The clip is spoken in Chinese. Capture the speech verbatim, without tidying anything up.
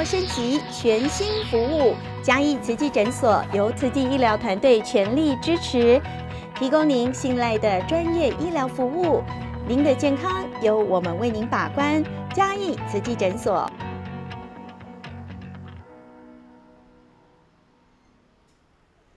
升级，全新服务。嘉义慈济诊所由慈济医疗团队全力支持，提供您信赖的专业医疗服务。您的健康由我们为您把关。嘉义慈济诊所。